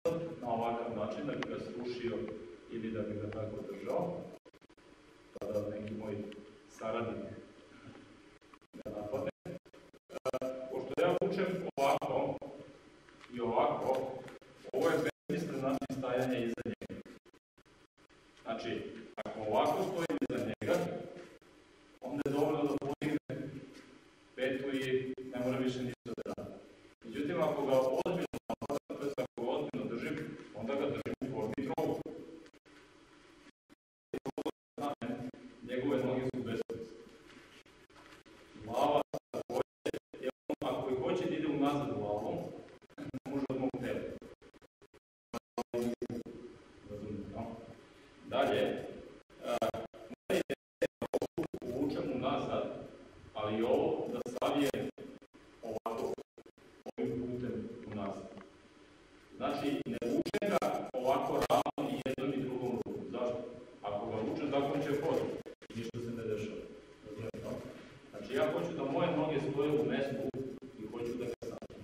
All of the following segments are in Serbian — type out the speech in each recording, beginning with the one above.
na ovakav način, da bi ga srušio ili da bi ga tako držao, pa da neki moj saradnik ga napadne. Pošto ja vučem ovako i ovako, ovo je besmislen način stajanja iza njega. Znači, ako ovako stojim iza njega, onda je dovoljno da podigne petu i ne mora više ništa da radi. Međutim, ako ga ozbiljno napadam, to je ako ga ozbiljno držim, onda ga držim u formi trogu. Njegove noge su besmisne. Glava takođe, ako je hoće da ide unazad glavom, ne može od mog tela. Dalje, moja ideja da ovo uvučem unazad, ali ovo da savijem ovako, ovim putem unazad. Znači, ne vučem ga ovako ravno i jednom i drugom rukom. Zašto? Ako ga vučem, tako on će hoditi. Ništa se ne dešava. Znači, ja hoću da moje noge stoje u mestu i hoću da ga savijem.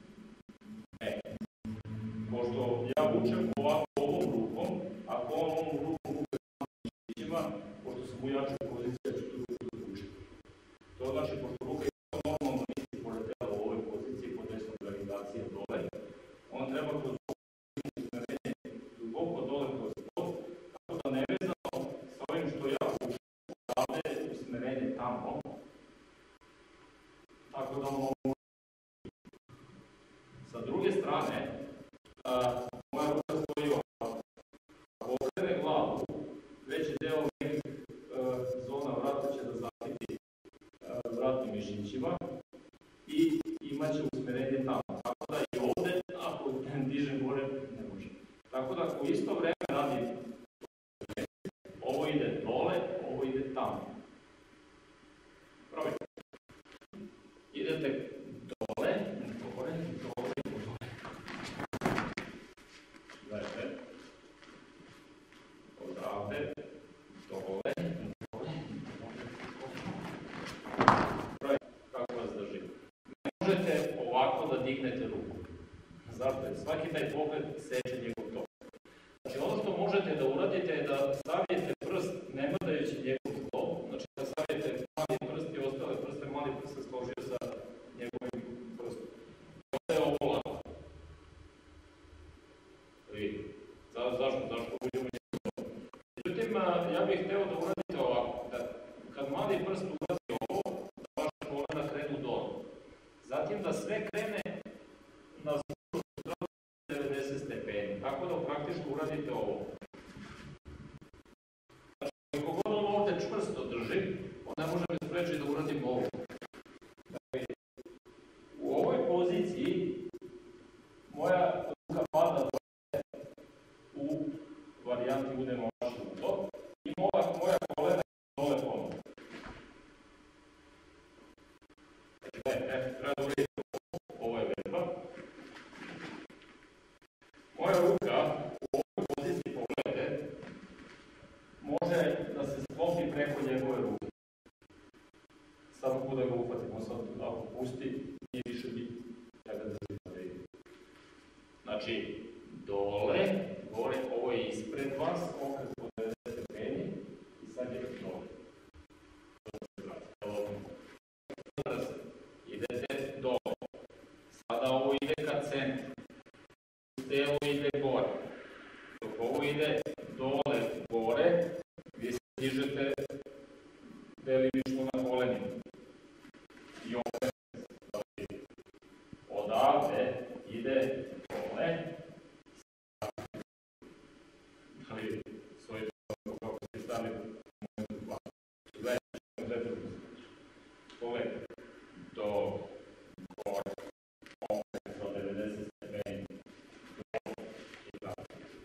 Pošto ja vučem ovako ovom rukom, ako on ovom rukom vuče mišićima, pošto sam u jačoj poziciji, ja ću tu ruku da vučem. To znači, pošto ruka je normalno misli poletela u ovoj poziciji, pod desnom gravitacijom dole, on treba kroz usmerenje duboko dole kroz to, tako da nevezano sa ovim što ja vučem, odavde usmerenje tamo, tako da on mogu. Sa druge strane, moja ruka stoji ovako. Ako okrene glavu, veći deo nekih zona vrata će da zaštiti vratnim mišićima i imaće usmerenje tamo. Tako da i ovde, ako dižem gore, ne može. Tako da ako isto vreme radim, ovo ide dole, ovo ide tamo. Probajte. Idete dole, gore, dole, dole. Gledajte. Odavde, dole, dole, dole. Kako vas drži? Ne možete ovako da dignete ruku. Zašto je? Svaki taj pogled seče njegov tok. Znači, ono što možete da uradite je da stavijete prst ne mrdajući njegov tlo. Znači, da stavijete mali prst i ostale prste, mali prst se složio sa njegovim prstom. Onda je ovo lako. Zašto? Zašto uđemo njegov? Međutim, ja bih hteo da uradite ovako. Da kad mali prst ulazi ovo, da vaša kolena krenu dole. Zatim da sve krene na zbog 90 stepeni. Tako da praktično uradite ovo. Znači, ako god on ovde čvrsto drži, on ne može me spreći da uradim ovo. U ovoj poziciji moja ruka pada dole u varijanti udemo mašnuto i moja kolena dole ponovno. Treba da uradite ovo je vežba. Moja ruka u ovoj poziciji, pogledajte, može da se sklopi preko njegove ruke. Samo kuda ga uhvatimo, sad ako pusti, nije više bitno. Ja ga držim da vidim. Znači, dole, gore, ovo je ispred vas, okret po 90 stepeni i sad je dole. Idete dole. Sada ovo ide ka centru. Telo ide gore. Dok ovo ide dole, gore, vi se dižete delimično na kolenima. I opet odavde ide dole. Ali svoj kako ste stali gledajte. Pogledajte. Do gore. Opet do 90 stepeni. I tako.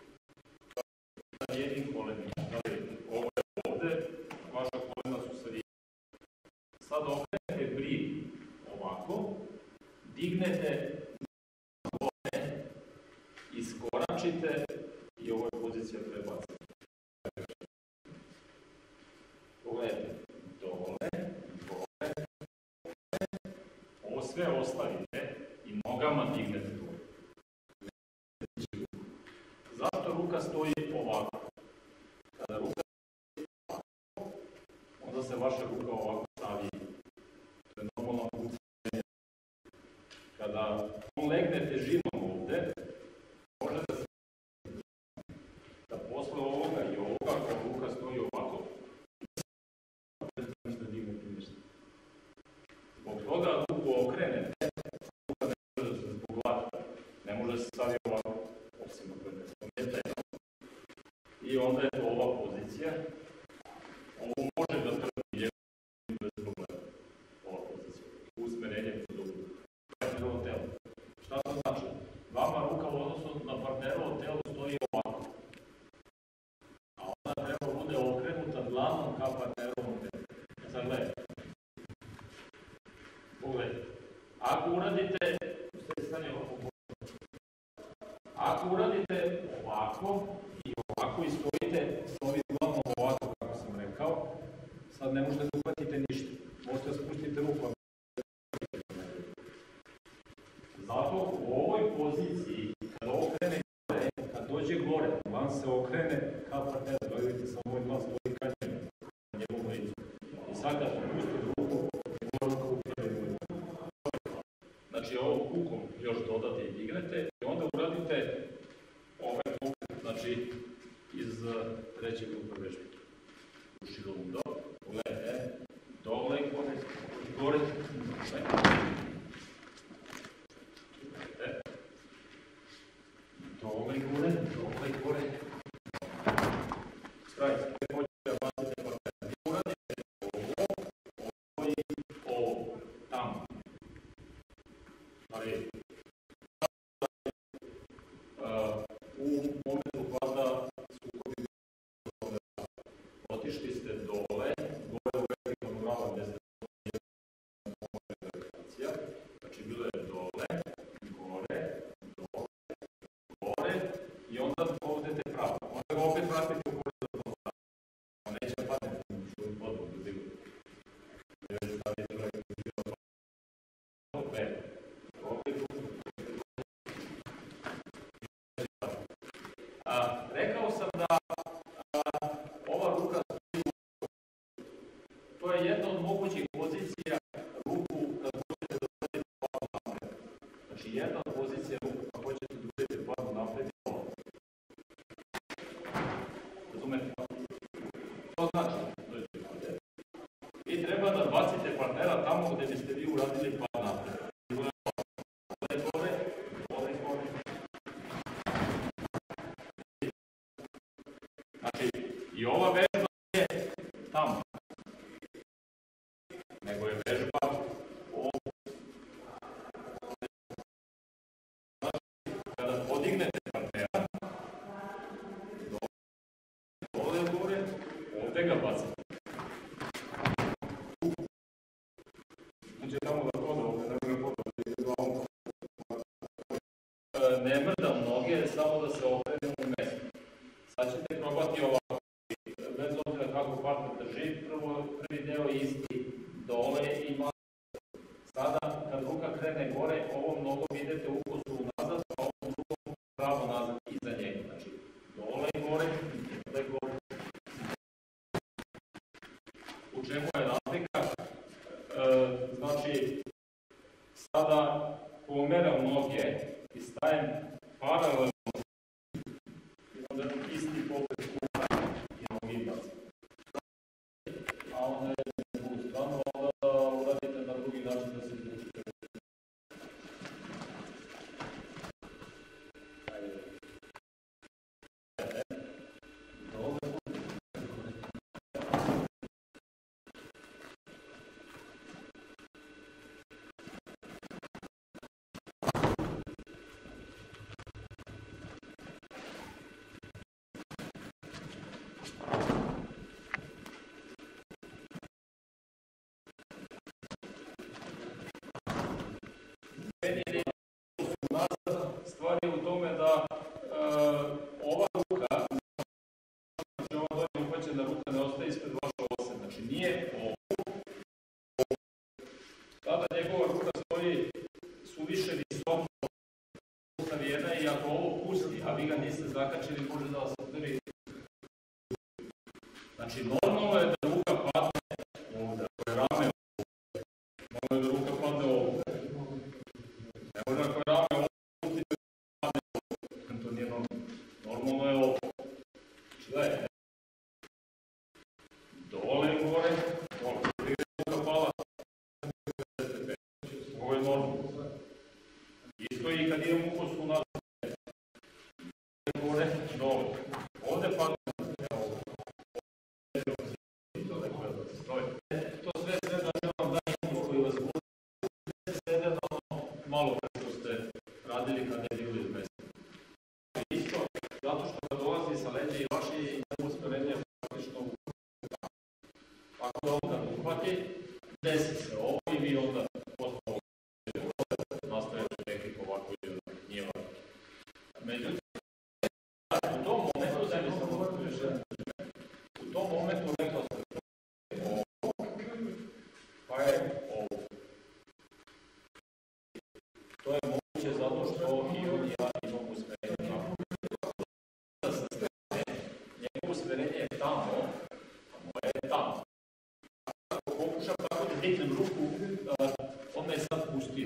Sa jednim kolenim. Ovo je ovde, vaša kolena su sad sad okrenete briv ovako, dignete gore, iskoračite i ovo je pozicija prebacite. Pogledajte, dole, gore, ovo sve ostavite i nogama dignete gore. ruka stoji ovako. Kada ruka stoji ovako, onda se vaša ruka ovako stavi. To je normalno funkcioniranje. Kada on legne težinom ovde, može da se da posle ovoga i ovoga, kada ruka stoji ovako, ne da dignete ništa. Zbog toga ruku okrenete, ruka ne može da se zbog glata, ne može da se stavi ovako, osim ako ne spomenete. I onda je to ova pozicija. Ovo može da trpi bez problema. Ova pozicija. Usmerenje do partnerovo telo. Šta to znači? Vama ruka u odnosu na partnerovo telo stoji ovako. A ona treba bude okrenuta dlanom ka partnerovom telu. Sad gledaj. Pogledaj. Ako uradite, ovako i ovako i stojite sa ovim glavom ovako, kako sam rekao, sad ne možete da uhvatite ništa. Možete da spustite ruku. Zato u ovoj poziciji, kada okrene gore, kad dođe gore, dlan se okrene ka partneru, gledajte sa ovoj dlan stoji ka njemu, na njegovom licu. I sad kad spustite ruku, ruka upravi. Znači ovo kukom još dodate i dignete i onda uradite ovaj pokret, znači iz trećeg grupa vežbe. Uširom do, gledajte, dole i gore, dole i gore, skrajte, hoćete da bacite partner. I uradite ovo i ovo, tamo. Ali, u momentu kada sukobi otišli ste dole, gore u vertikalnu ravno gde ste gravitacija, znači bilo je dole, gore i onda povedete pravo. Onda ga opet vratite u horizontalnu ravno. On neće da padne što je podbog da dignu. Jer stavite ga i bilo opet. Rekao sam da ova ruka stoji u. To je jedna od mogućih pozicija ruku kad hoćete da uradite padu napred. Znači jedna od pozicija ruku kad hoćete da uradite padu napred je ovo. Razumete? To znači, vi treba da bacite partnera tamo gde biste vi uradili pad napred. I ova vežba je tamo, nego je vežba ovdje. Znači, kada podignete partnera, dole gore, ovdje ga bacite. Uđe tamo da hoda, ovdje ne može hoda, ne mrdam noge, samo da se okrenem u mestu. Sad ćete probati ovako. Bez obzira kako partner drži, prvi deo je isti, dole i malo. Sada, kad ruka krene gore, ovom nogom idete u kosu nazad, a ovom drugom pravo nazad iza njega. Znači, dole i gore, dole i gore. U čemu je razlika? Znači, sada pomeram noge i stajem paralelno i onda isti pokret kuka. A onda je na drugu stranu, onda uradite na drugi način da se izvučite. Stvar je u tome da ova ruka, znači ova dolje uhvaćena ruka ne ostaje ispred vaše ose, znači nije ovo. Tada njegova ruka stoji suviše visoko savijena i ako ovo pusti, a vi ga niste zakačili, može da vas udari. Znači, normalno je da ruka padne ovdje, ako je rame ovdje. Normalno je da ruka padne ovdje. Ne može ako je rame ovdje, padne ovdje. To nije normalno. Normalno je ovdje. Znači, gledajte. Dole i gore, dole. Prije ruka pala. Ovo je normalno. Isto i kad idem u kostu nazad. Gore, dole. Ovdje padne. To sve da će vam dati koji vas bude sede malo što ste radili kad je bilo izmestno. Isto, zato što kad dolazi sa leđa i vaše usmerenje praktično u ako da onda uhvati, desi se ovo i vi onda postao nastavite nekih ovako ili nije važno. Međutim, u tom momentu, da mi sam u tom momentu rekao sam pa je ovo. To je moguće zato što i on i ja imam usmerenje. Njegovo usmerenje je tamo, a moje je tamo. Ako pokušam tako da dignem ruku, on me je sad pustio.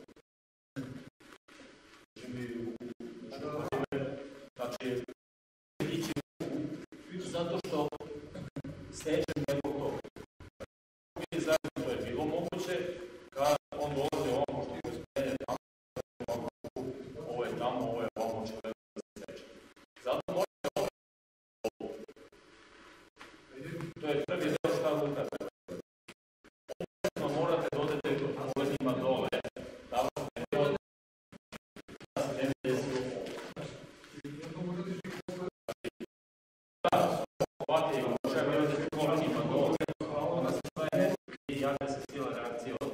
Znači, ići ruku zato što steđem njegov tok. To je bilo moguće, kad on dolazi ovamo što je usmerenje tamo, ovo je tamo, ovo je ovamo što je steđe. Zato možete ovo. To je prvi deo šta ruka treba. Ovo morate dodati kolenima dole, da vas ne dode, da se ne desi ovo. Da, ovako je, možete dodati kolenima dole, onda se staje i javlja se sila reakcija.